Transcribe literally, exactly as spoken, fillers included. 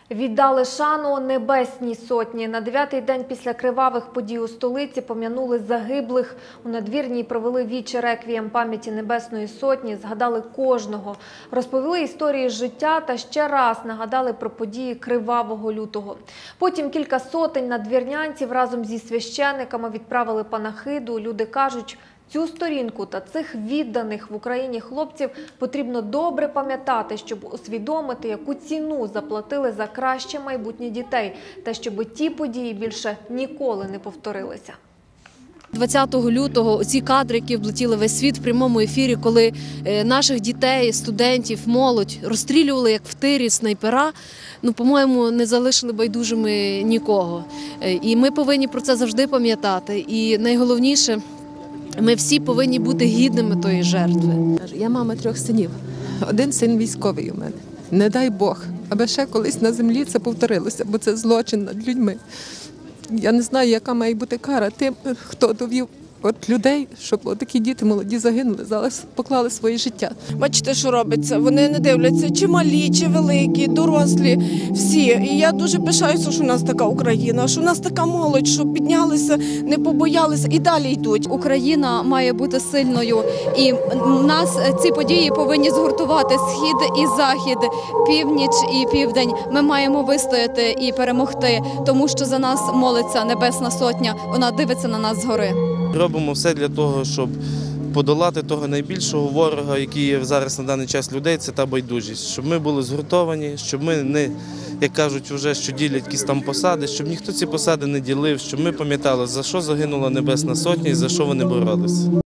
Віддали шану Небесній Сотні. На дев'ятий день після кривавих подій у столиці пом'янули загиблих. У надвірній провели віче реквієм пам'яті Небесної Сотні, згадали кожного. Розповіли історії життя та ще раз нагадали про події кривавого лютого. Потім кілька сотень надвірнянців разом зі священниками відправили панахиду. Люди кажуть, цю сторінку та цих відданих в Україні хлопців потрібно добре пам'ятати, щоб усвідомити, яку ціну заплатили за краще майбутнє дітей, та щоб ті події більше ніколи не повторилися. двадцятого лютого ці кадри, які влетіли весь світ в прямому ефірі, коли наших дітей, студентів, молодь розстрілювали, як в тирі, снайпера, ну, по-моєму, не залишили байдужими нікого. І ми повинні про це завжди пам'ятати. І найголовніше, ми всі повинні бути гідними тої жертви. Я мама трьох синів. Один син військовий у мене. Не дай Бог, аби ще колись на землі це повторилося, бо це злочин над людьми. Я не знаю, яка має бути кара тим, хто довів от людей, щоб от такі діти молоді загинули, зараз поклали своє життя. Бачите, що робиться? Вони не дивляться, чи малі, чи великі, дорослі, всі. І я дуже пишаюся, що у нас така Україна, що у нас така молодь, що піднялися, не побоялися і далі йдуть. Україна має бути сильною, і нас ці події повинні згуртувати схід і захід, північ і південь. Ми маємо вистояти і перемогти, тому що за нас молиться Небесна Сотня, вона дивиться на нас згори. Робимо все для того, щоб подолати того найбільшого ворога, який є зараз на даний час людей, це та байдужість. Щоб ми були згуртовані, щоб ми не, як кажуть вже, що ділять якісь там посади, щоб ніхто ці посади не ділив, щоб ми пам'ятали, за що загинула Небесна Сотня і за що вони боролися.